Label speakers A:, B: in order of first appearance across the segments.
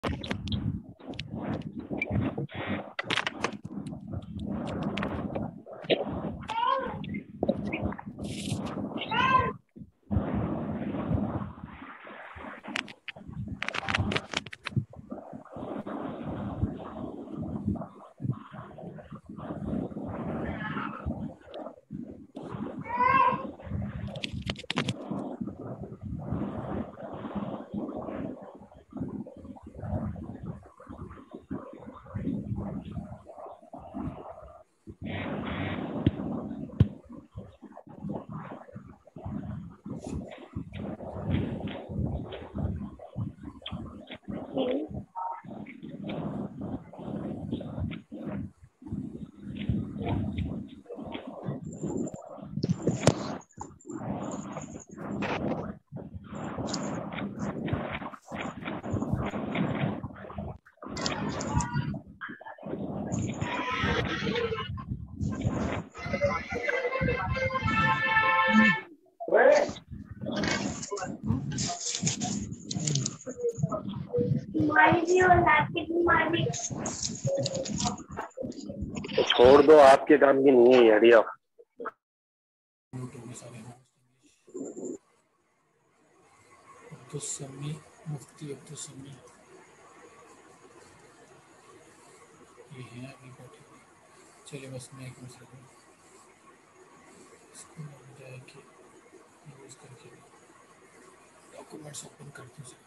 A: چھوڑ دو، آپ کے کام کی نہیں ہے یاری. آپ
B: عبدالسمی مفتی عبدالسمی یہ ہے ابھی بیٹھے ہوئے. چلے بس میں ایک مسئلہ اس کو مل جائے کہ یوز کر کے ڈاکومنٹس اوپن کرتے ہیں.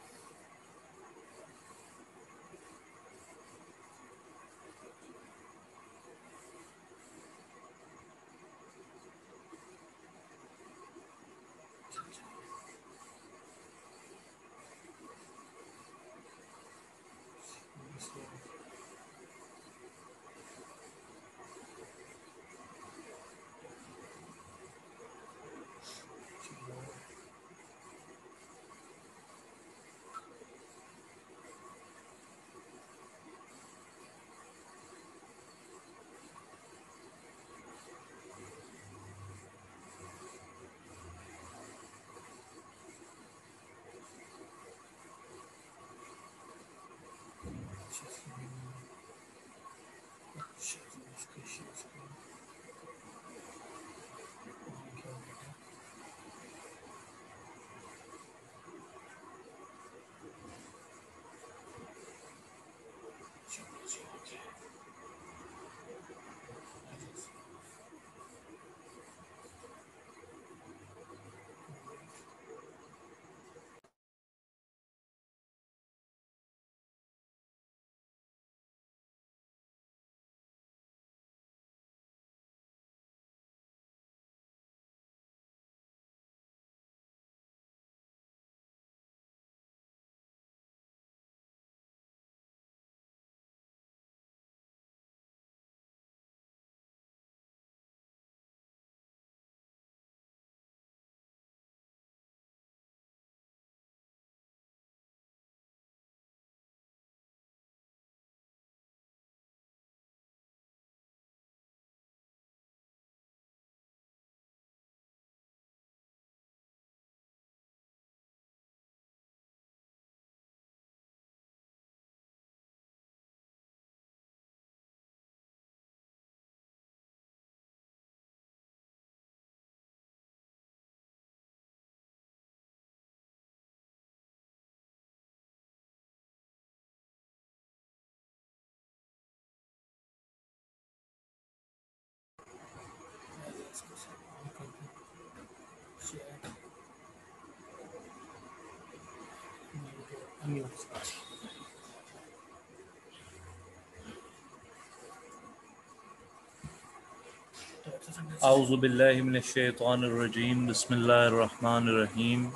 C: اعوذ باللہ من الشیطان الرجیم. بسم اللہ الرحمن الرحیم.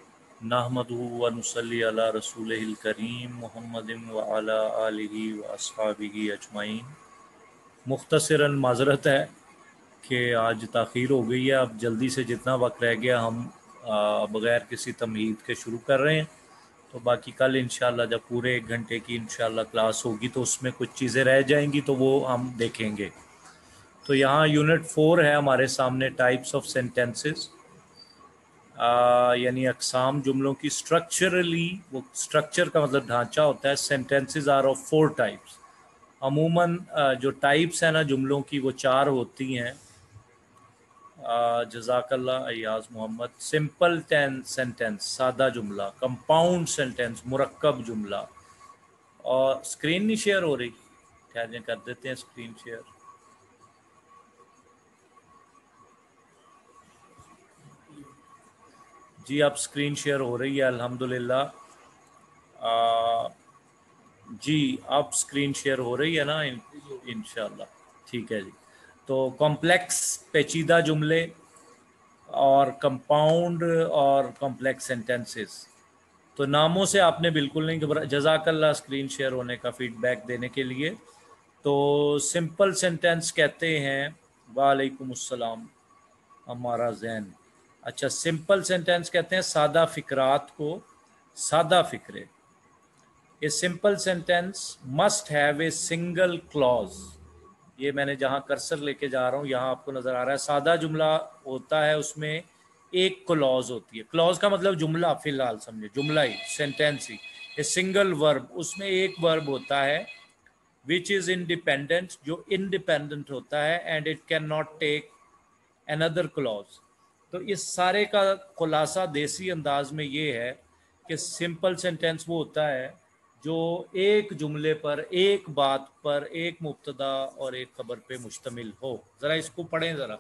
C: نحمدہ و نصلی علی رسولہ الکریم محمد وعلی آلہ واصحابہ اجمعین. مختصراً معذرت ہے کہ آج تاخیر ہو گئی ہے. اب جلدی سے جتنا وقت رہ گیا ہم بغیر کسی تمہید کے شروع کر رہے ہیں. تو باقی کل انشاءاللہ جب پورے 1 گھنٹے کی انشاءاللہ کلاس ہوگی تو اس میں کچھ چیزیں رہ جائیں گی تو وہ ہم دیکھیں گے. تو یہاں یونٹ 4 ہے ہمارے سامنے، ٹائپس آف سینٹینسز. यानी अकसाम जुमलों की स्ट्रक्चरली, वो स्ट्रक्चर का मतलब ढांचा होता है। Sentences are of 4 types. अमूमन जो टाइप्स हैं ना जुमलों की वो 4 होती हैं। जज़ाकल्लाह अयाज मोहम्मद। सिंपल सेंटेंस सादा जुमला, कंपाउंड सेंटेंस मुरक्कब जुमला। और स्क्रीन नहीं शेयर हो रही, ठहरें कर देते हैं स्क्रीन शेयर। जी अब स्क्रीन शेयर हो रही है अल्हम्दुलिल्लाह। जी अब स्क्रीन शेयर हो रही है ना इंशाल्लाह, ठीक है जी। तो कॉम्प्लेक्स पेचीदा जुमले और कंपाउंड और कॉम्प्लेक्स सेंटेंसेस। तो नामों से आपने बिल्कुल नहीं घबरा। जज़ाकल्लाह स्क्रीन शेयर होने का फीडबैक देने के लिए। तो सिंपल सेंटेंस कहते हैं, वालेकुम अस्सलाम हमारा जैन। अच्छा, सिंपल सेंटेंस कहते हैं सादा फिक्रात को, सादा फिक्रे। A simple sentence must have a single clause. ये मैंने जहाँ कर्सर लेके जा रहा हूँ यहाँ आपको नज़र आ रहा है। सादा जुमला होता है, उसमें एक क्लॉज होती है। क्लॉज का मतलब जुमला, फिलहाल समझे जुमला ही, सेंटेंस ही। ए सिंगल वर्ब, उसमें एक वर्ब होता है विच इज़ इंडिपेंडेंट, जो इंडिपेंडेंट होता है, and it can not take another clause. तो इस सारे का खुलासा देसी अंदाज में ये है कि सिंपल सेंटेंस वो होता है जो एक जुमले पर, एक बात पर, एक मुब्तदा और एक खबर पे मुश्तमिल हो। ज़रा इसको पढ़ें ज़रा।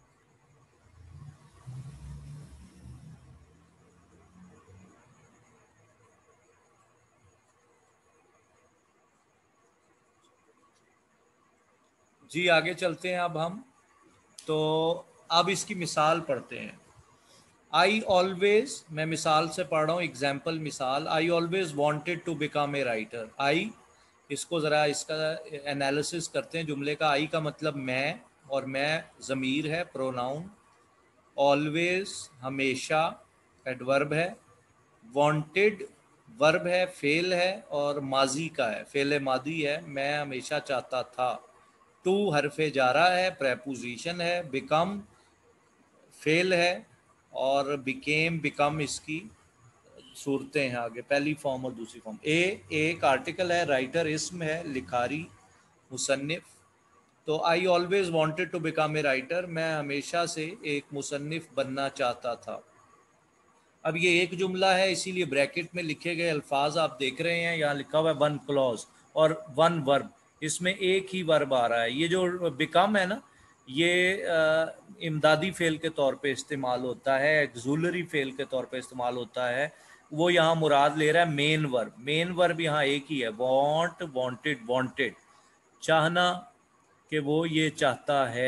C: जी आगे चलते हैं अब हम। तो अब इसकी मिसाल पढ़ते हैं। आई ऑलवेज, मैं मिसाल से पढ़ रहा हूँ, एग्जाम्पल मिसाल। I always wanted to become a writer. I, इसको ज़रा इसका एनालिसिस करते हैं जुमले का। आई का मतलब मैं, और मैं ज़मीर है, प्रोनाउन। ऑलवेज हमेशा एडवर्ब है। वांटेड वर्ब है, फेल है, और माजी का है, फेल मादी है, मैं हमेशा चाहता था। टू हरफे जारा है, प्रेपोजिशन है। बिकम फेल है, और बिकेम बिकम इसकी सूरतें हैं आगे, पहली फॉर्म और दूसरी फॉर्म। ए एक आर्टिकल है, राइटर इसम है, लिखारी मुसन्निफ। तो I always wanted to become a writer, मैं हमेशा से एक मुसन्निफ बनना चाहता था। अब ये एक जुमला है, इसीलिए ब्रैकेट में लिखे गए अल्फाज आप देख रहे हैं, यहाँ लिखा हुआ है वन क्लॉज और वन वर्ब। इसमें एक ही वर्ब आ रहा है। ये जो बिकम है ना, ये इमदादी फेल के तौर पे इस्तेमाल होता है, एक्जुलरी फेल के तौर पे इस्तेमाल होता है। वो यहाँ मुराद ले रहा है मेन वर्ब। मेन वर्ब यहाँ एक ही है, वांट, वांटेड, वांटेड, चाहना, कि वो ये चाहता है।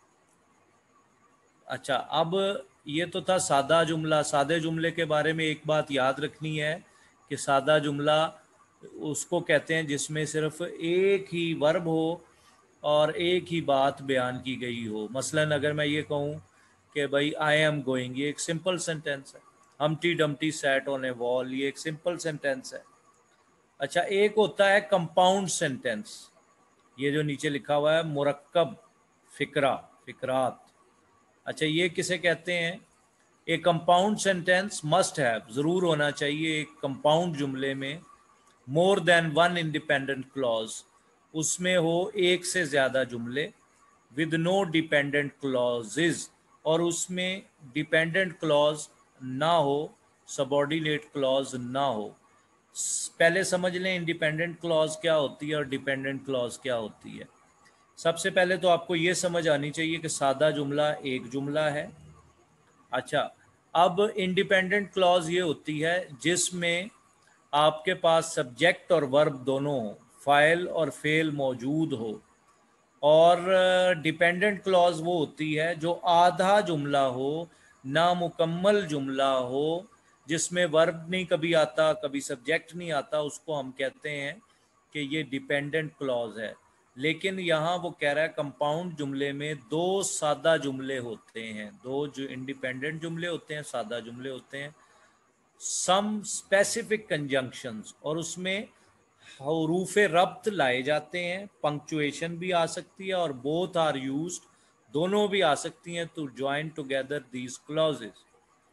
C: अच्छा, अब ये तो था सादा जुमला। सादे जुमले के बारे में एक बात याद रखनी है कि सादा जुमला उसको कहते हैं जिसमें सिर्फ एक ही वर्ब हो और एक ही बात बयान की गई हो। मसलन अगर मैं ये कहूँ कि भाई आई एम गोइंग, ये एक सिंपल सेंटेंस है। Humpty Dumpty sat on a wall, ये एक सिंपल सेंटेंस है। अच्छा, एक होता है कंपाउंड सेंटेंस, ये जो नीचे लिखा हुआ है मुरक्कब फिक्रा, फिक्रात। अच्छा, ये किसे कहते हैं? A compound sentence must have, ज़रूर होना चाहिए एक कंपाउंड जुमले में, more than one independent clause, उसमें हो एक से ज़्यादा जुमले, विद नो डिपेंडेंट क्लॉजेज, और उसमें डिपेंडेंट क्लॉज ना हो, सबॉर्डिनेट क्लॉज ना हो। पहले समझ लें इंडिपेंडेंट क्लॉज क्या होती है और डिपेंडेंट क्लॉज क्या होती है। सबसे पहले तो आपको ये समझ आनी चाहिए कि सादा जुमला एक जुमला है। अच्छा, अब इंडिपेंडेंट क्लॉज ये होती है जिसमें आपके पास सब्जेक्ट और वर्ब दोनों हो, फाइल और फेल मौजूद हो। और डिपेंडेंट क्लॉज वो होती है जो आधा जुमला हो, नामुकम्मल जुमला हो, जिसमें वर्ब नहीं कभी आता, कभी सब्जेक्ट नहीं आता, उसको हम कहते हैं कि ये डिपेंडेंट क्लॉज है। लेकिन यहाँ वो कह रहा है कंपाउंड जुमले में दो सादा जुमले होते हैं, दो जो इंडिपेंडेंट जुमले होते हैं, सादा जुमले होते हैं, सम स्पेसिफिक कंजंक्शंस, और उसमें हरूफ रब्त लाए जाते हैं, पंक्चुएशन भी आ सकती है, और बोथ आर यूज्ड, दोनों भी आ सकती हैं to join together these clauses.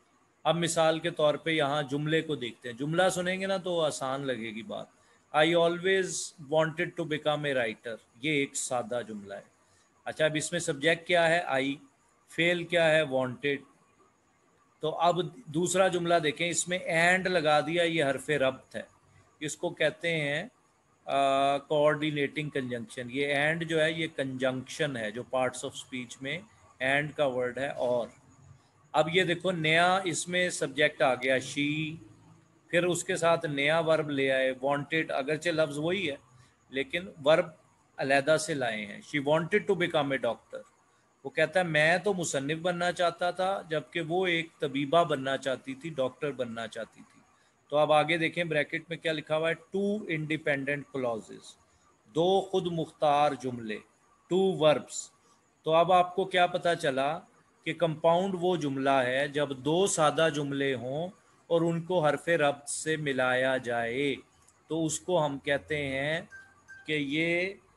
C: अब मिसाल के तौर पे यहाँ जुमले को देखते हैं, जुमला सुनेंगे ना तो आसान लगेगी बात। I always wanted to become a writer, ये एक सादा जुमला है। अच्छा, अब इसमें सब्जेक्ट क्या है? आई, फेल क्या है? वॉन्टेड। तो अब दूसरा जुमला देखें, इसमें एंड लगा दिया, ये हरफ रब्त है, इसको कहते हैं कोऑर्डिनेटिंग कंजंक्शन। ये एंड जो है ये कंजंक्शन है, जो पार्ट्स ऑफ स्पीच में एंड का वर्ड है। और अब ये देखो नया इसमें सब्जेक्ट आ गया शी, फिर उसके साथ नया वर्ब ले आए वांटेड, अगरचे लफ्ज़ वही है लेकिन वर्ब अलहदा से लाए हैं। She wanted to become a doctor, वो कहता है मैं तो मुसन्निफ बनना चाहता था, जबकि वो एक तबीबा बनना चाहती थी, डॉक्टर बनना चाहती थी। तो अब आगे देखें ब्रैकेट में क्या लिखा हुआ है, टू इंडिपेंडेंट क्लॉजेस, दो खुद मुख्तार जुमले, टू वर्ब्स। तो अब आपको क्या पता चला कि कंपाउंड वो जुमला है जब दो सादा जुमले हों और उनको हरफ रब्त से मिलाया जाए, तो उसको हम कहते हैं कि ये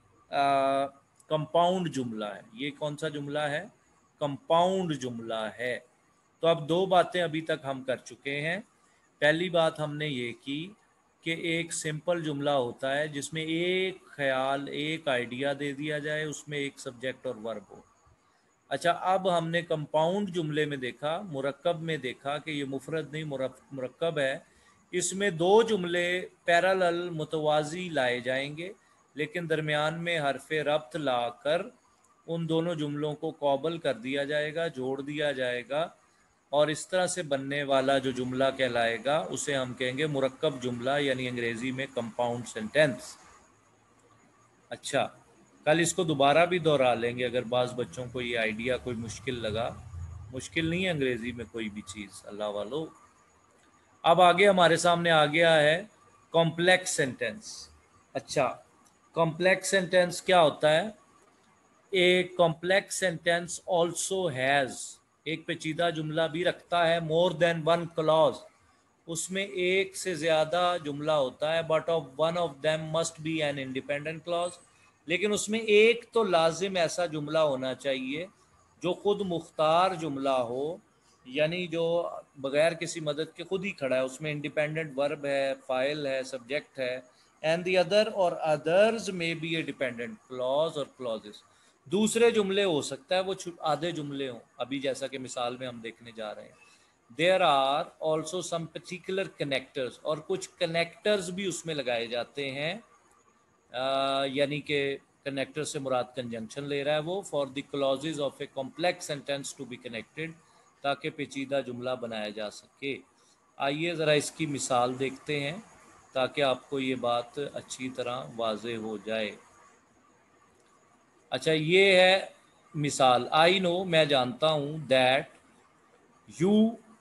C: कंपाउंड जुमला है। ये कौन सा जुमला है? कंपाउंड जुमला है। तो अब दो बातें अभी तक हम कर चुके हैं। पहली बात हमने ये की कि एक सिंपल जुमला होता है जिसमें एक ख्याल, एक आइडिया दे दिया जाए, उसमें एक सब्जेक्ट और वर्ब हो। अच्छा, अब हमने कंपाउंड जुमले में देखा, मुरक्कब में देखा कि ये मुफरद नहीं मुरक्कब है। इसमें दो जुमले पैरेलल मुतवाज़ी लाए जाएंगे, लेकिन दरमियान में हरफ रब्त लाकर उन दोनों जुमलों को कॉबल कर दिया जाएगा, जोड़ दिया जाएगा, और इस तरह से बनने वाला जो जुमला कहलाएगा उसे हम कहेंगे मुरक्कब जुमला, यानी अंग्रेज़ी में कंपाउंड सेंटेंस। अच्छा, कल इसको दोबारा भी दोहरा लेंगे अगर बाज़ बच्चों को ये आइडिया कोई मुश्किल लगा। मुश्किल नहीं है अंग्रेज़ी में कोई भी चीज़, अल्लाह वालों। अब आगे हमारे सामने आ गया है कॉम्प्लेक्स सेंटेंस। अच्छा, कॉम्प्लेक्स सेंटेंस क्या होता है? A complex sentence also has, एक पेचीदा जुमला भी रखता है, मोर देन वन क्लॉज, उसमें एक से ज़्यादा जुमला होता है, but of one of them must be an independent clause, लेकिन उसमें एक तो लाजिम ऐसा जुमला होना चाहिए जो खुद मुख्तार जुमला हो, यानी जो बगैर किसी मदद के खुद ही खड़ा है, उसमें इंडिपेंडेंट वर्ब है, फाइल है, सब्जेक्ट है, एंड द अदर और others may be a dependent clause और क्लॉजेस। दूसरे जुमले हो सकता है वो आधे जुमले हों, अभी जैसा कि मिसाल में हम देखने जा रहे हैं। There are also some particular connectors, और कुछ कनेक्टर्स भी उसमें लगाए जाते हैं, यानी कि कनेक्टर से मुराद कंजंक्शन ले रहा है वो, for the clauses of a complex sentence to be connected, ताकि पेचीदा जुमला बनाया जा सके। आइए ज़रा इसकी मिसाल देखते हैं ताकि आपको ये बात अच्छी तरह वाज़े हो जाए। अच्छा, ये है मिसाल, आई नो, मैं जानता हूँ, that you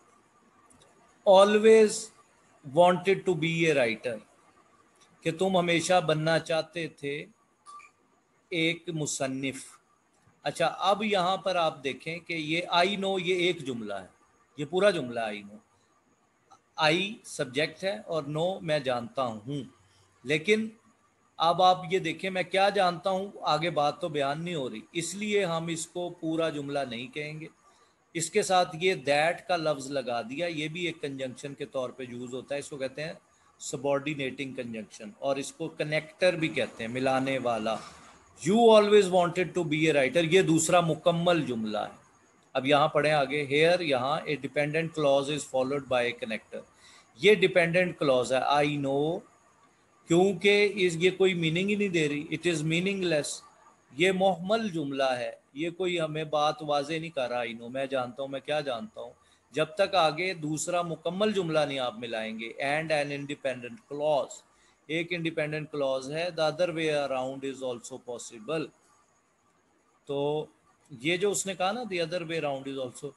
C: always wanted to be a writer, कि तुम हमेशा बनना चाहते थे एक मुसन्निफ। अच्छा, अब यहाँ पर आप देखें कि ये आई नो, ये एक जुमला है, ये पूरा जुमला आई नो, आई सब्जेक्ट है और नो मैं जानता हूँ। लेकिन अब आप ये देखें, मैं क्या जानता हूँ, आगे बात तो बयान नहीं हो रही, इसलिए हम इसको पूरा जुमला नहीं कहेंगे। इसके साथ ये दैट का लफ्ज़ लगा दिया, ये भी एक कंजंक्शन के तौर पे यूज़ होता है, इसको कहते हैं सबॉर्डिनेटिंग कंजंक्शन, और इसको कनेक्टर भी कहते हैं, मिलाने वाला। You always wanted to be a writer, ये दूसरा मुकम्मल जुमला है। अब यहाँ पढ़ें आगे, हेयर, यहाँ a dependent clause is followed by a connector, ये डिपेंडेंट क्लॉज है आई नो, क्योंकि ये कोई मीनिंग ही नहीं दे रही, इट इज़ मीनिंगलेस, ये मोहमल जुमला है, ये कोई हमें बात वाजे नहीं कर रहा। आई नो, मैं जानता हूँ, मैं क्या जानता हूँ, जब तक आगे दूसरा मुकम्मल जुमला नहीं आप मिलाएंगे। एंड एन इंडिपेंडेंट क्लॉज, एक इंडिपेंडेंट क्लॉज है, the other way around is also possible. तो ये जो उसने कहा ना, the other way around is also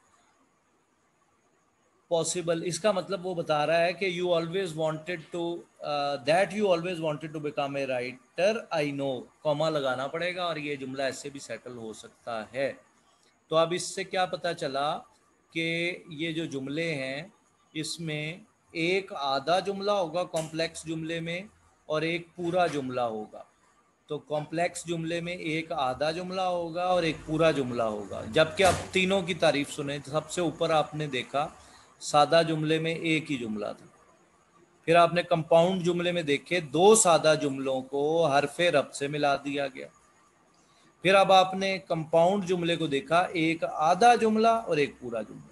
C: possible, इसका मतलब वो बता रहा है कि you always wanted to, that you always wanted to become a writer, I know, comma लगाना पड़ेगा, और ये जुमला ऐसे भी सेटल हो सकता है। तो अब इससे क्या पता चला कि ये जो जुमले हैं इसमें एक आधा जुमला होगा कॉम्प्लेक्स जुमले में और एक पूरा जुमला होगा। तो कॉम्प्लेक्स जुमले में एक आधा जुमला होगा और एक पूरा जुमला होगा। जबकि अब तीनों की तारीफ सुने, सबसे ऊपर आपने देखा سادہ جملے میں ایک ہی جملہ تھا. پھر آپ نے کمپاؤنڈ جملے میں دیکھے 2 سادہ جملوں کو حرف ربط سے ملا دیا گیا. پھر اب آپ نے کمپاؤنڈ جملے کو دیکھا، ایک آدھا جملہ اور ایک پورا جملہ.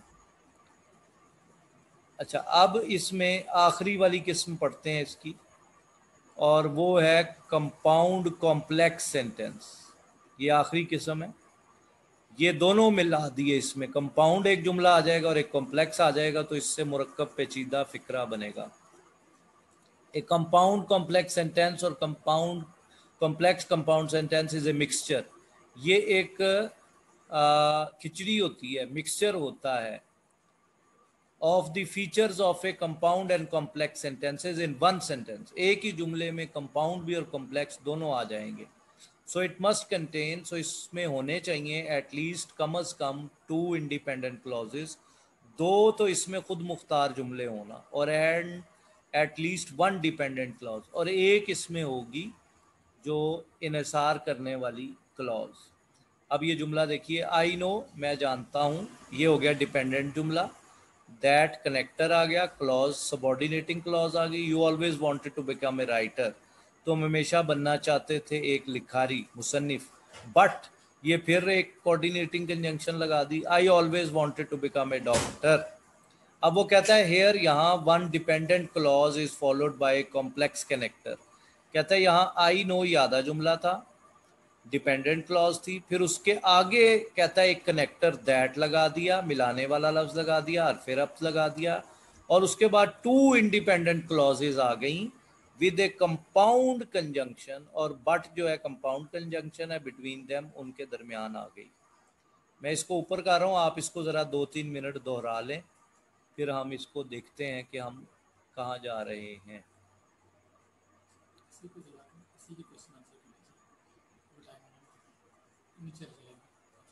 C: اچھا، اب اس میں آخری والی قسم پڑھتے ہیں اس کی، اور وہ ہے کمپاؤنڈ کمپلیکس سینٹینس. یہ آخری قسم ہے. یہ دونوں ملا دیے اس میں، کمپاؤنڈ ایک جملہ آ جائے گا اور ایک کمپلیکس آ جائے گا، تو اس سے مرکب پیچیدہ فقرہ بنے گا. ایک کمپاؤنڈ کمپلیکس سینٹینس اور compound complex compound sentence is a mixture. یہ ایک کھچڑی ہوتی ہے، مکسچر ہوتا ہے of the features of a compound and complex sentences in one sentence. ایک ہی جملے میں کمپاؤنڈ بھی اور کمپلیکس دونوں آ جائیں گے. So it must contain, so اس میں ہونے چاہیے at least come is come 2 independent clauses. 2 تو اس میں خود مختار جملے ہونا، اور at least 1 dependent clause، اور ایک اس میں ہوگی جو انحصار کرنے والی clause. اب یہ جملہ دیکھیے، I know، میں جانتا ہوں، یہ ہو گیا ڈیپینڈنٹ جملہ. دیٹ کنیکٹر آ گیا، کلوز سبارڈینیٹنگ کلوز آ گئی. You always wanted to become a writer, تم ہمیشہ بننا چاہتے تھے ایک لکھاری، مصنف. بٹ یہ پھر ایک کوآرڈینیٹنگ کنجنکشن لگا دی، I always wanted to become a doctor. اب وہ کہتا ہے ہیئر، یہاں one dependent clause is followed by a complex connector. کہتا ہے یہاں آئی نو یہ آدھا جملہ تھا، ڈیپینڈنٹ کلوز تھی، پھر اس کے آگے کہتا ہے ایک کنیکٹر دیٹ لگا دیا، ملانے والا لفظ لگا دیا، حرف ربط لگا دیا، اور اس کے بعد 2 انڈیپینڈنٹ کلوزز آ گئیں ود اے کمپاؤنڈ کنجنکشن، اور بٹ جو ہے کمپاؤنڈ کنجنکشن ہے بٹوین دیم، ان کے درمیان آ گئی. میں اس کو اوپر کر رہا ہوں، آپ اس کو ذرا 2-3 منٹ دوہرا لیں، پھر ہم اس کو دیکھتے ہیں کہ ہم کہاں جا رہے ہیں.
B: اسی کو جلا دیں، اسی کی کوشچن آنسر کر لیجیے، وہ ٹائم نیچے رہ جائے گا.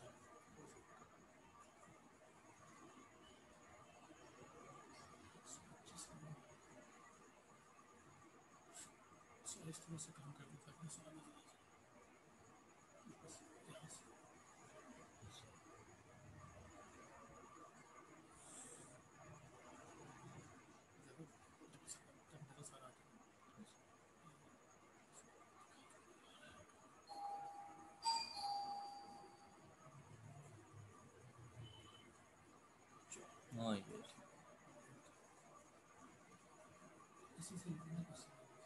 B: اس طرح سے کام کر دیتا ہے سوال یہاں سے. میرا سارا
C: ہاں
B: اسی سے لکھنا کوشچن.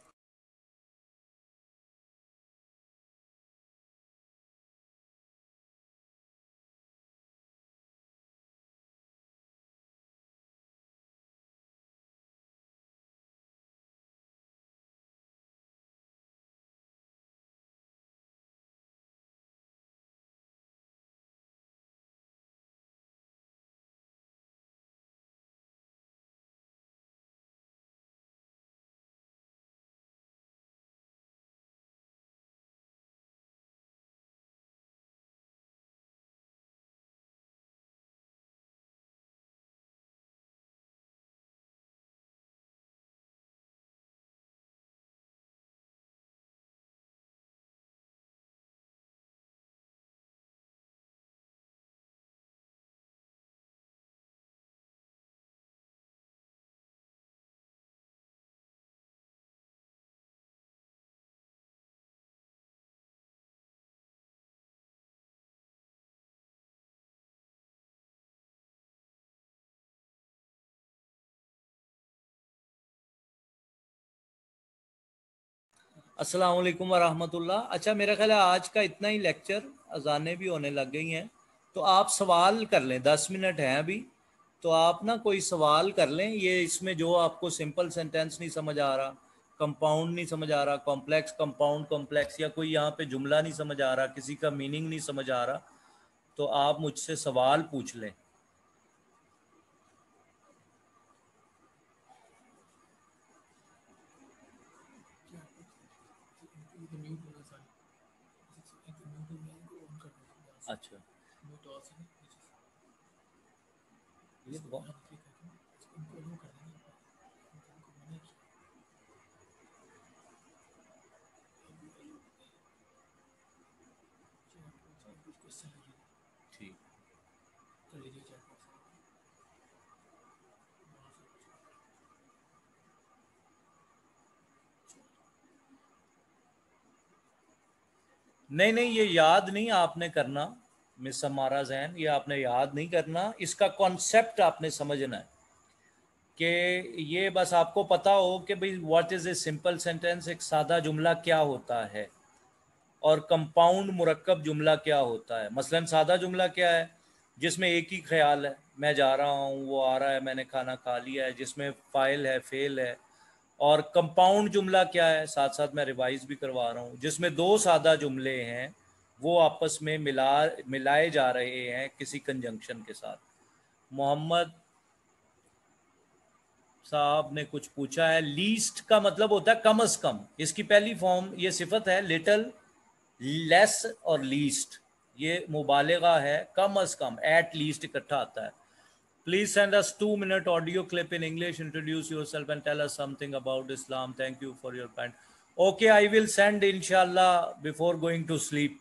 C: السلام علیکم ورحمۃ اللہ. اچھا، میرا خیال ہے آج کا اتنا ہی لیکچر، اذانیں بھی ہونے لگ گئی ہیں، تو آپ سوال کر لیں، 10 منٹ ہیں ابھی، تو آپ نا کوئی سوال کر لیں. یہ اس میں جو آپ کو سمپل سینٹینس نہیں سمجھ آ رہا، کمپاؤنڈ نہیں سمجھ آ رہا، کمپلیکس کمپاؤنڈ کمپلیکس، یا کوئی یہاں پہ جملہ نہیں سمجھ آ رہا، کسی کا میننگ نہیں سمجھ آ رہا، تو آپ مجھ سے سوال پوچھ لیں.
B: میوٹ ہونا سارے میوٹ ہو جائے گا، آن کر دیں یہاں سے.
C: اچھا،
B: میوٹ آل سے نیچے سے
C: یہ
B: اس کو
C: بہت
B: یہاں کلک کر کے ان کو الو کر دیں گے. ان کو منع کیا چیٹ باکس میں کچھ کوشچن لگے
C: ٹھیک.
B: کر لیجیے چیٹ باکس میں.
C: نہیں یہ یاد نہیں آپ نے کرنا مس ہمارا ذہن، یہ آپ نے یاد نہیں کرنا، اس کا کانسیپٹ آپ نے سمجھنا ہے کہ یہ بس آپ کو پتا ہو کہ بھئی what is a simple sentence, ایک سادہ جملہ کیا ہوتا ہے، اور کمپاؤنڈ مرکب جملہ کیا ہوتا ہے۔ مثلا سادہ جملہ کیا ہے؟ جس میں ایک ہی خیال ہے، میں جا رہا ہوں، وہ آ رہا ہے، میں نے کھانا کھا لیا ہے، جس میں فاعل ہے، فعل ہے۔ اور کمپاؤنڈ جملہ کیا ہے؟ ساتھ ساتھ میں ریوائز بھی کروا رہا ہوں، جس میں دو سادہ جملے ہیں وہ آپس میں ملائے جا رہے ہیں کسی کنجنکشن کے ساتھ۔ محمد صاحب نے کچھ پوچھا ہے، لیسٹ کا مطلب ہوتا ہے کم از کم، اس کی پہلی فارم یہ صفت ہے لٹل، لیس اور لیسٹ، یہ مبالغہ ہے، کم از کم، ایٹ لیسٹ اکٹھا آتا ہے۔ Please send us 2-minute audio clip in English. Introduce yourself and tell us something about Islam. Thank you for your kind. Okay, I will send inshallah before going to sleep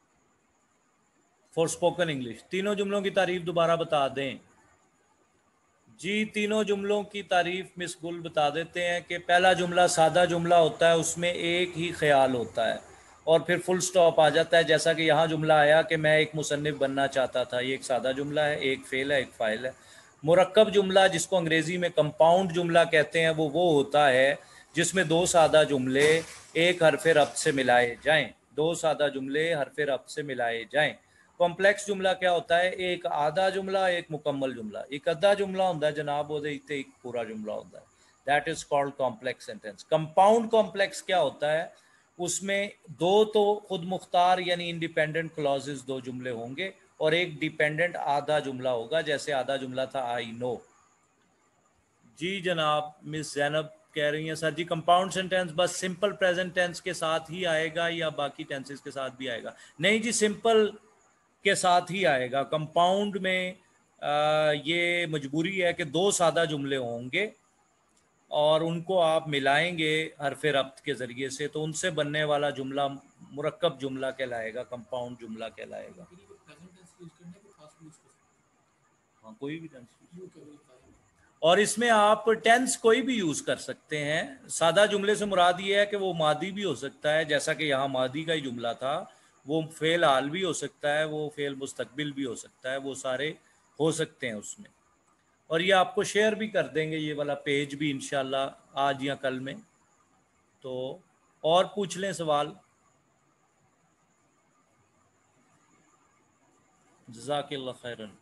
C: for spoken English. تینوں جملوں کی تعریف دوبارہ بتا دیں جی۔ تینوں جملوں کی تعریف مس گل بتا دیتے ہیں کہ پہلا جملہ سادہ جملہ ہوتا ہے، اس میں ایک ہی خیال ہوتا ہے اور پھر فل سٹاپ آ جاتا ہے، جیسا کہ یہاں جملہ آیا کہ میں ایک مصنف بننا چاہتا تھا، یہ ایک سادہ جملہ ہے، ایک فعل ہے، ایک فاعل ہے۔ مرکب جملہ جس کو انگریزی میں کمپاؤنڈ جملہ کہتے ہیں وہ ہوتا ہے جس میں دو سادہ جملے ایک حرف ربط سے ملائے جائیں، دو سادہ جملے حرف ربط سے ملائے جائیں۔ کمپلیکس جملہ کیا ہوتا ہے؟ ایک آدھا جملہ، ایک مکمل جملہ۔ ایک آدھا جملہ ہوتا ہے جناب، وہ ایک پورا جملہ ہوتا ہے، that is called complex sentence. Compound complex کیا ہوتا ہے؟ اس میں دو تو خود مختار یعنی انڈیپینڈنٹ کلازز دو جملے ہوں گے اور ایک ڈیپینڈنٹ آدھا جملہ ہوگا، جیسے آدھا جملہ تھا آئی نو۔ جی جناب مس زینب کہہ رہی ہیں سر جی کمپاؤنڈ سینٹینس بس سمپل پریزنٹ ٹینس کے ساتھ ہی آئے گا یا باقی ٹینسز کے ساتھ بھی آئے گا؟ نہیں جی، سمپل کے ساتھ ہی آئے گا۔ کمپاؤنڈ میں یہ مجبوری ہے کہ دو سادہ جملے ہوں گے اور ان کو آپ ملائیں گے حرف ربط کے ذریعے سے، تو ان سے بننے والا جملہ مرکب جملہ کہلائے گا، کمپاؤنڈ جملہ کہلائے گا۔ ہاں کوئی بھی ٹینس، اور اس میں آپ ٹینس کوئی بھی یوز کر سکتے ہیں۔ سادہ جملے سے مراد یہ ہے کہ وہ ماضی بھی ہو سکتا ہے، جیسا کہ یہاں ماضی کا ہی جملہ تھا، وہ فعل حال بھی ہو سکتا ہے، وہ فعل مستقبل بھی ہو سکتا ہے، وہ سارے ہو سکتے ہیں اس میں۔ اور یہ آپ کو شیئر بھی کر دیں گے یہ والا پیج بھی انشاءاللہ آج یا کل میں۔ تو اور پوچھ لیں سوال۔ جزاک اللہ خیرن۔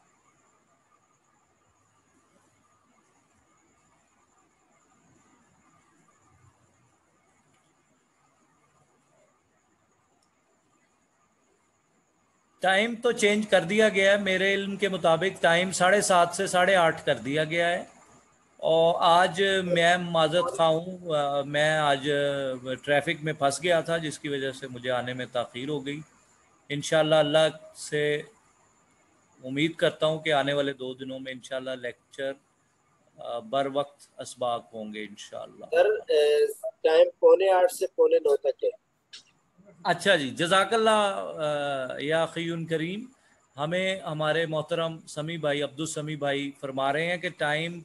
C: ٹائم تو چینج کر دیا گیا ہے، میرے علم کے مطابق ٹائم 7:30 سے 8:30 کر دیا گیا ہے۔ اور آج میں معذرت خواہ ہوں، میں آج ٹریفک میں پھنس گیا تھا جس کی وجہ سے مجھے آنے میں تاخیر ہو گئی۔ انشاءاللہ اللہ سے امید کرتا ہوں کہ آنے والے 2 دنوں میں انشاءاللہ لیکچر بر وقت اسباق ہوں گے انشاءاللہ۔
D: سر ٹائم 7:45 سے 9:45 تک ہے۔
C: اچھا جی، جزاک اللہ یا اخی کریم۔ ہمیں ہمارے محترم سمیع بھائی، عبدالسمیع بھائی فرما رہے ہیں کہ ٹائم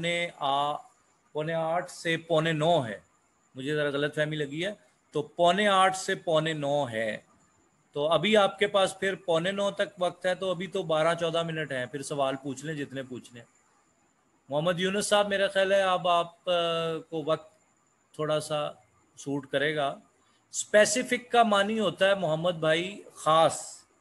C: 7:45 سے 9:45 ہے، مجھے ذرا غلط فہمی لگی ہے، تو 7:45 سے 9:45 ہے۔ تو ابھی آپ کے پاس پھر 9:45 تک وقت ہے، تو ابھی تو 12-14 منٹ ہیں، پھر سوال پوچھ لیں جتنے پوچھنے۔ محمد یونس صاحب میرا خیال ہے اب آپ کو وقت تھوڑا سا سوٹ کرے گا۔ اسپیسیفک کا معنی ہوتا ہے محمد بھائی خاص۔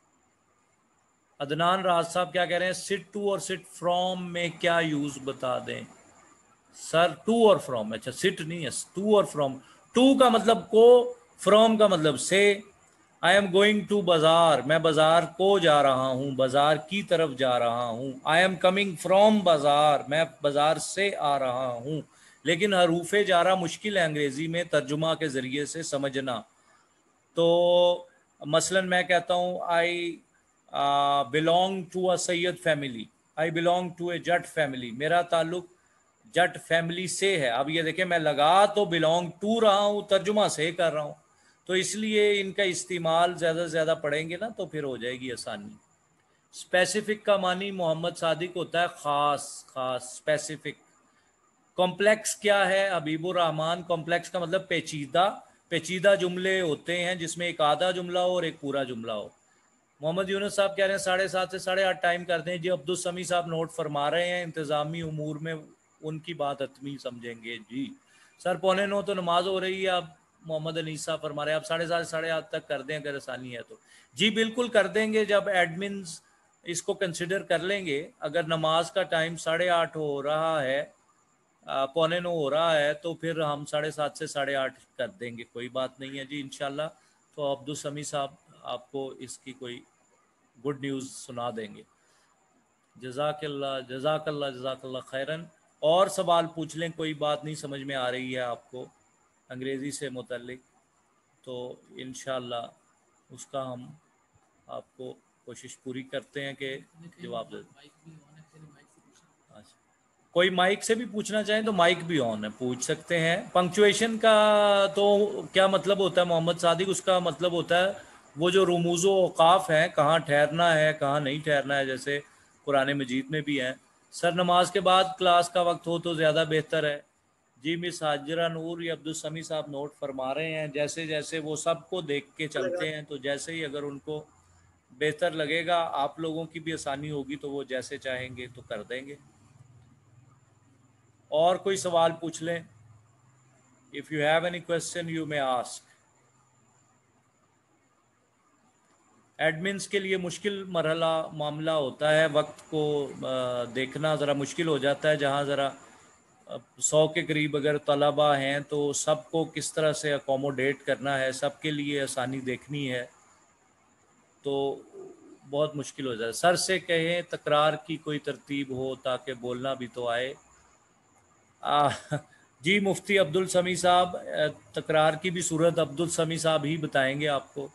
C: عدنان راز صاحب کیا کہہ رہے ہیں؟ سٹ ٹو اور سٹ فرام میں کیا یوز بتا دیں سر؟ ٹو اور فرام، اچھا سٹ نہیں ہے، ٹو اور فرام۔ ٹو کا مطلب کو، فرام کا مطلب سے۔ آئی ایم گوئنگ ٹو بازار، میں بازار کو جا رہا ہوں، بازار کی طرف جا رہا ہوں۔ آئی ایم کمنگ فرام بازار، میں بازار سے آ رہا ہوں۔ لیکن حروف جارہ مشکل ہے انگریزی میں ترجمہ کے ذریعے سے سمجھنا۔ تو مثلا میں کہتا ہوں I belong to a Syed family, I belong to a Jat family, میرا تعلق جٹ فیملی سے ہے۔ اب یہ دیکھیں میں لگا تو belong to رہا ہوں، ترجمہ سے کر رہا ہوں، تو اس لیے ان کا استعمال زیادہ سے زیادہ پڑھیں گے نا تو پھر ہو جائے گی آسانی۔ اسپیسیفک کا معنی محمد صادق ہوتا ہے خاص، خاص اسپیسیفک۔ کمپلیکس کیا ہے حبیب الرحمان؟ کمپلیکس کا مطلب پیچیدہ، पेचीदा जुमले होते हैं जिसमें एक आधा जुमला हो और एक पूरा जुमला हो। मोहम्मद यूनुस साहब कह रहे हैं 7:30 से 8:30 टाइम करते हैं जी। अब्दुल समी साहब नोट फरमा रहे हैं, इंतज़ामी उमूर में उनकी बात हतमी समझेंगे जी। सर 8:45 तो नमाज हो रही है, आप मोहम्मद अनीस साहब फरमा रहे हैं आप 7:30 से 8:30 तक कर दें अगर आसानी है तो। जी बिल्कुल कर देंगे, जब एडमिन्स इसको कंसिडर कर लेंगे। अगर नमाज का टाइम 8:30 हो रहा है, 8:45 हो रहा है, तो फिर हम 7:30 से 8:30 कर देंगे, कोई बात नहीं है जी इंशाल्लाह। तो अब्दुल समी साहब आपको इसकी कोई गुड न्यूज़ सुना देंगे। जज़ाकल्लाह जज़ाकल्लाह जज़ाकल्लाह खैरन। और सवाल पूछ लें, कोई बात नहीं समझ में आ रही है आपको अंग्रेज़ी से मुतल्लिक, तो इंशाल्लाह उसका हम आपको कोशिश पूरी करते हैं कि जवाब दे।
B: माइक भी ऑन है, फिर माइक से पूछना।
C: अच्छा, कोई माइक से भी पूछना चाहें तो माइक भी ऑन है, पूछ सकते हैं। पंक्चुएशन का तो क्या मतलब होता है मोहम्मद सादिक? उसका मतलब होता है वो जो रुमूज़ो औकाफ हैं, कहाँ ठहरना है कहाँ नहीं ठहरना है, जैसे कुरान मजीद में भी हैं। सर नमाज के बाद क्लास का वक्त हो तो ज़्यादा बेहतर है जी। मिस हाजरा नूर या अब्दुल समी साहब नोट फरमा रहे हैं, जैसे जैसे वो सबको देख के चलते हैं, तो जैसे ही अगर उनको बेहतर लगेगा, आप लोगों की भी आसानी होगी, तो वो जैसे चाहेंगे तो कर देंगे। और कोई सवाल पूछ लें। If you have any question you may ask. Admins के लिए मुश्किल मरहला मामला होता है, वक्त को देखना ज़रा मुश्किल हो जाता है। जहाँ ज़रा 100 के करीब अगर तलबा हैं तो सबको किस तरह से अकोमोडेट करना है, सबके लिए आसानी देखनी है, तो बहुत मुश्किल हो जाता है। सर से कहें तकरार की कोई तरतीब हो ताकि बोलना भी तो आए। जी मुफ्ती अब्दुल समी साहब, तकरार की भी सूरत अब्दुल समी साहब ही बताएंगे आपको।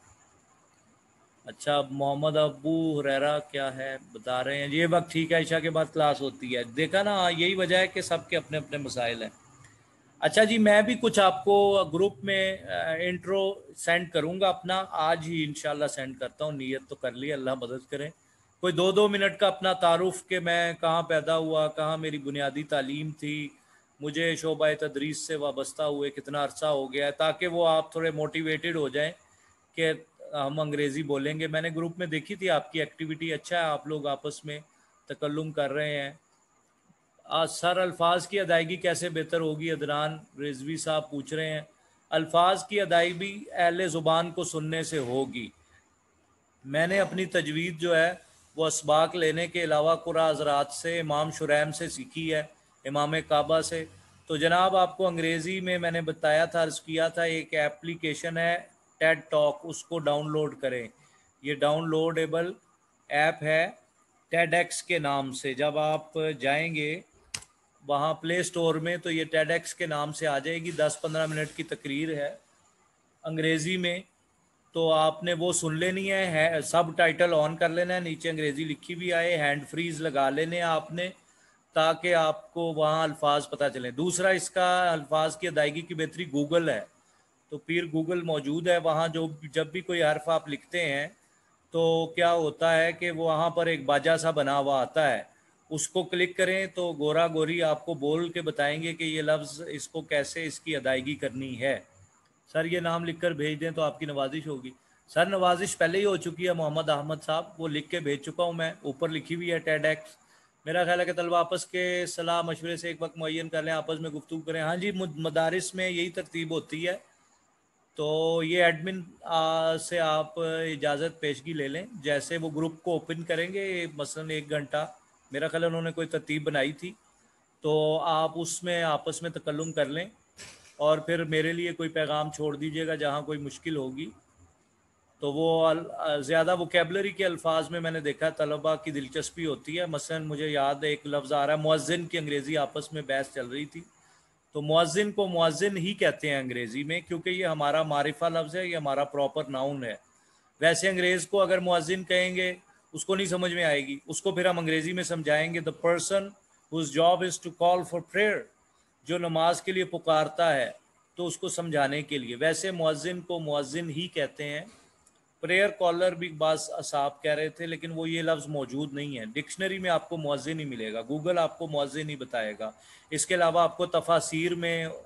C: अच्छा, मोहम्मद अबू हुरैरा क्या है बता रहे हैं, ये वक्त ठीक है, ईशा के बाद क्लास होती है। देखा ना, यही वजह है कि सबके अपने अपने मसाइल हैं। अच्छा जी, मैं भी कुछ आपको ग्रुप में इंट्रो सेंड करूंगा अपना, आज ही इंशाल्लाह सेंड करता हूँ। नीयत तो कर ली, अल्लाह मदद करे। कोई 2-2 मिनट का अपना तारुफ कि मैं कहाँ पैदा हुआ, कहाँ मेरी बुनियादी तालीम थी, मुझे शोबा तदरीस से वाबस्ता हुए कितना अरसा हो गया है, ताकि वो आप थोड़े मोटिवेटेड हो जाएं कि हम अंग्रेज़ी बोलेंगे। मैंने ग्रुप में देखी थी आपकी एक्टिविटी, अच्छा है, आप लोग आपस में तकल्लुम कर रहे हैं। सर अल्फाज की अदायगी कैसे बेहतर होगी, अदनान रिजवी साहब पूछ रहे हैं। अल्फाज की अदायगी अहले ज़ुबान को सुनने से होगी। मैंने अपनी तजवीज़ जो है वो असबाक लेने के अलावा कुरा हज़रात से, इमाम शुरैम से सीखी है, इमाम काबा से। तो जनाब आपको अंग्रेज़ी में मैंने बताया था, अर्ज़ किया था, एक एप्लीकेशन है टेड टॉक, उसको डाउनलोड करें। ये डाउनलोडेबल ऐप है टेडएक्स के नाम से। जब आप जाएंगे वहाँ प्ले स्टोर में तो ये टेडएक्स के नाम से आ जाएगी। 10-15 मिनट की तकरीर है अंग्रेज़ी में, तो आपने वो सुन लेनी है, सब टाइटल ऑन कर लेना है, नीचे अंग्रेज़ी लिखी भी आए, हैंड फ्रीज लगा लेने आपने, ताकि आपको वहाँ अल्फाज पता चले। दूसरा, इसका अल्फाज की अदायगी की बेहतरी गूगल है, तो फिर गूगल मौजूद है वहाँ। जो जब भी कोई हर्फ आप लिखते हैं तो क्या होता है कि वो वहाँ पर एक बाजा सा बना हुआ आता है, उसको क्लिक करें तो गोरा गोरी आपको बोल के बताएंगे कि ये लफ्ज़ इसको कैसे इसकी अदायगी करनी है। सर ये नाम लिखकर भेज दें तो आपकी नवाजिश होगी। सर नवाजिश पहले ही हो चुकी है मोहम्मद अहमद साहब, वो लिख के भेज चुका हूँ मैं, ऊपर लिखी हुई है टेडएक्स। मेरा ख्याल है कि तलबा आपस के सलाह मशवरे से एक वक्त मुअय्यन कर लें, आपस में गुफ्तगू करें। हाँ जी, मदारिस में यही तरतीब होती है। तो ये एडमिन से आप इजाज़त पेशगी ले लें, जैसे वो ग्रुप को ओपन करेंगे मसलन 1 घंटा, मेरा ख्याल उन्होंने कोई तरतीब बनाई थी, तो आप उसमें आपस में तकल्लुम कर लें और फिर मेरे लिए कोई पैगाम छोड़ दीजिएगा जहाँ कोई मुश्किल होगी। तो वो ज़्यादा वोकेबलरी के अल्फाज में मैंने देखा तलबा की दिलचस्पी होती है। मसलन मुझे याद है एक लफ्ज़ आ रहा है, मुअज्जिन की अंग्रेज़ी आपस में बहस चल रही थी, तो मुअज्जिन को मुअज्जिन ही कहते हैं अंग्रेज़ी में, क्योंकि ये हमारा मारिफा लफ्ज़ है, ये हमारा प्रॉपर नाउन है। वैसे अंग्रेज़ को अगर मुअज्जिन कहेंगे उसको नहीं समझ में आएगी, उसको फिर हम अंग्रेज़ी में समझाएंगे the person whose job is to call for prayer, जो नमाज के लिए पुकारता है, तो उसको समझाने के लिए। वैसे मुअज्जिन को मुअज्जिन ही कहते हैं। प्रेयर कॉलर भी बास असाब कह रहे थे, लेकिन वो ये लफ्ज़ मौजूद नहीं है डिक्शनरी में, आपको मुअज्जिन ही मिलेगा, गूगल आपको मुअज्जिन ही बताएगा। इसके अलावा आपको तफासीर में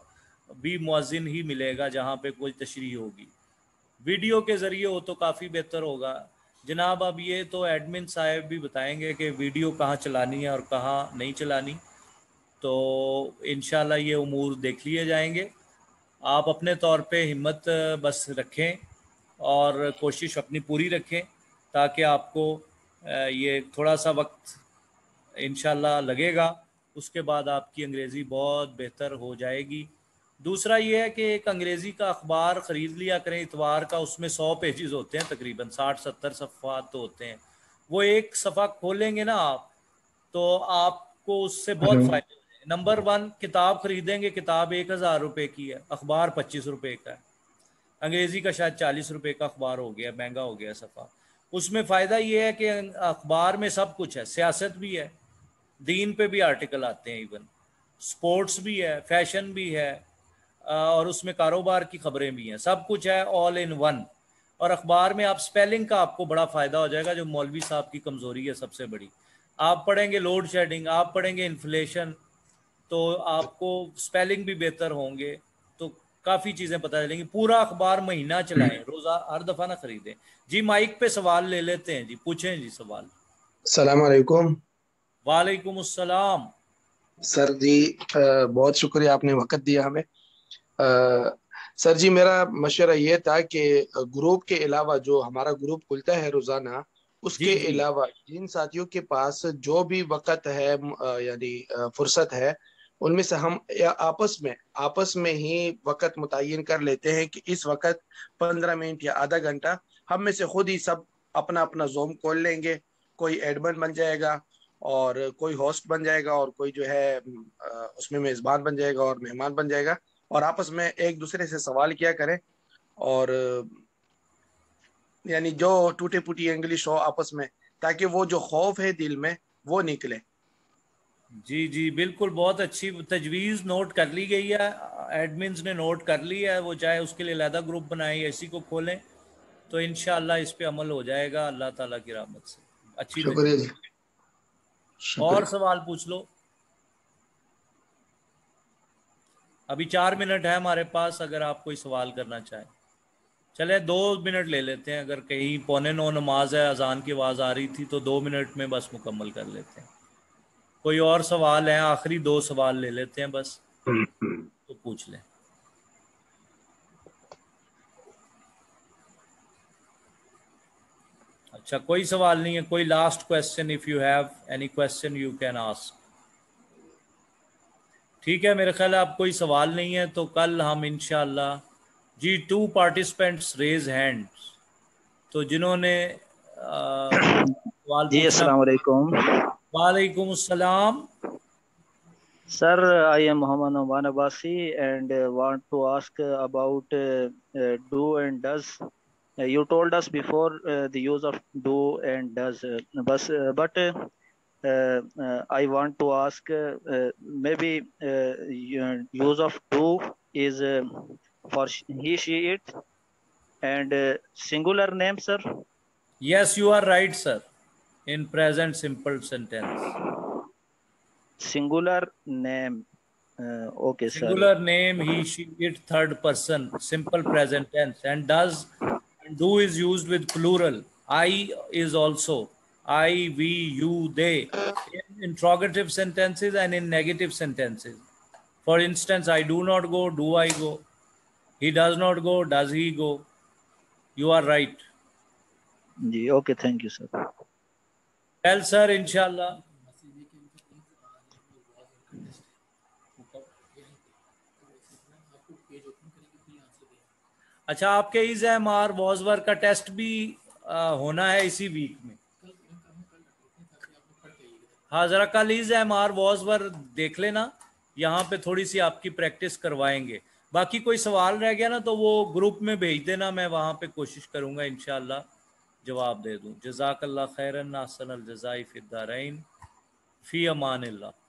C: بھی مؤذن ہی ملے گا جہاں پہ کوئی تشریح ہوگی. ویڈیو کے ذریعے ہو تو کافی بہتر ہوگا جناب. اب یہ تو ایڈمن صاحب بھی بتائیں گے کہ ویڈیو کہاں چلانی ہے اور کہاں نہیں چلانی, تو انشاءاللہ یہ امور دیکھ لیے جائیں گے. آپ اپنے طور پہ ہمت بس رکھیں اور کوشش اپنی پوری رکھیں تاکہ آپ کو یہ تھوڑا سا وقت انشاءاللہ لگے گا, اس کے بعد آپ کی انگریزی بہت بہتر ہو جائے گی. دوسرا یہ ہے کہ ایک انگریزی کا اخبار خرید لیا کریں اتوار کا, اس میں 100 پیجز ہوتے ہیں, تقریباً 60-70 صفحات تو ہوتے ہیں. وہ ایک صفحہ کھولیں گے نا آپ تو آپ کو اس سے بہت فائدہ ہے. نمبر 1 کتاب خریدیں گے, کتاب 1000 روپے کی ہے, اخبار 25 روپے کا ہے. انگریزی کا شاید 40 روپے کا اخبار ہو گیا, مہنگا ہو گیا صفحہ. اس میں فائدہ یہ ہے کہ اخبار میں سب کچھ ہے, سیاست بھی ہے, دین پہ بھی آرٹیکل آتے ہیں, ایون سپورٹس بھی ہے, فیشن بھی ہے, اور اس میں کاروبار کی خبریں بھی ہیں, سب کچھ ہے آل ان ون. اور اخبار میں آپ سپیلنگ کا آپ کو بڑا فائدہ ہو جائے گا, جو مولوی صاحب کی کمزوری ہے سب سے بڑی. آپ پڑھیں گے لوڈ شیڈنگ, آپ پڑھیں گے انفلیشن, تو آپ کو سپیلنگ بھی بہتر ہوں گے, تو کافی چیزیں پتہ چلیں گی. پورا اخبار مہینہ چلائیں, روزہ ہر دفعہ نہ خریدیں. جی مائک پہ سوال لے لیتے ہیں, جی پوچھیں جی سوال.
E: السلام علیکم.
C: وعلیکم السلام.
E: سر جی بہت شکریہ, آپ نے وقت دیا ہمیں. سر جی میرا مشورہ یہ تھا کہ گروپ کے علاوہ جو ہمارا گروپ کھلتا ہے روزانہ, اس
C: جی
E: کے
C: جی
E: علاوہ جن ساتھیوں کے پاس جو بھی وقت ہے یعنی فرصت ہے, ان میں سے ہم آپس میں ہی وقت متعین کر لیتے ہیں کہ اس وقت 15 منٹ یا آدھا گھنٹہ ہم میں سے خود ہی سب اپنا اپنا زوم کھول لیں گے. کوئی ایڈمن بن جائے گا اور کوئی ہوسٹ بن جائے گا اور کوئی جو ہے اس میں میزبان بن جائے گا اور مہمان بن جائے گا, اور آپس میں ایک دوسرے سے سوال کیا کریں, اور یعنی جو ٹوٹے پوٹی انگلش ہو آپس میں, تاکہ وہ جو خوف ہے دل میں وہ نکلے.
C: جی جی بالکل, بہت اچھی تجویز نوٹ کر لی گئی ہے, ایڈمنز نے نوٹ کر لی ہے. وہ چاہے اس کے لیے علیحدہ گروپ بنائیں یا اسی کو کھولیں, تو انشاءاللہ اس پہ عمل ہو جائے گا اللہ تعالیٰ کی رحمت سے. اچھی
E: شکریہ
C: تجویز.
E: جی,
C: اور
E: شکریہ.
C: سوال پوچھ لو. ابھی 4 منٹ ہے ہمارے پاس, اگر آپ کوئی سوال کرنا چاہیں. چلے 2 منٹ لے لیتے ہیں, اگر کہیں 8:45 نماز ہے, اذان کی آواز آ رہی تھی, تو 2 منٹ میں بس مکمل کر لیتے ہیں. کوئی اور سوال ہے؟ آخری 2 سوال لے لیتے ہیں بس, تو پوچھ لیں. اچھا کوئی سوال نہیں ہے. کوئی last question, if you have any question you can ask. ٹھیک ہے, میرے خیال ہے اب کوئی سوال نہیں ہے, تو کل ہم انشاءاللہ. جی 2 پارٹیسپینٹس ریز ہینڈ, تو جنہوں نے سوال
F: جی
C: پوچھنا.
F: السلام علیکم
C: وعلیکم السلام.
F: Sir, I am Muhammad Noman Abbasi and want to ask about do and does. You told us before the use of do and does, but I want to ask maybe use of do is for he, she, it, and singular name, sir.
C: Yes, you are right, sir. In present simple sentence.
F: Singular name. Okay, sir.
C: Singular name, he, she, it, third person, simple present tense. And does and do is used with plural. I is also I, we, you, they. In interrogative sentences and in negative sentences. For instance, I do not go, do I go? He does not go, does he go? You are right.
F: جی okay, thank you sir.
C: Well, sir, inshallah.
B: مسئلے کے ان کا ایک test ہے یہیں پہ, آپ کو پیج اوپن کریں گے پھر آنسر دیں.
C: اچھا, آپ کے ایز ایم آر وازور کا ٹیسٹ بھی ہونا ہے اسی ویک میں.
B: کل ڈاکٹر تاکہ آپ لوگ پڑھ کے آئیے گا.
C: ہاں ذرا کل ایز ایم آر وازور دیکھ لینا, یہاں پہ تھوڑی سی آپ کی پریکٹس کروائیں گے. باقی کوئی سوال رہ گیا نا تو وہ گروپ میں بھیج دینا, میں وہاں پہ کوشش کروں گا انشاءاللہ جواب دے دوں. جزاک اللہ خیرا, احسن الجزاء فی الدارین, فی امان اللہ.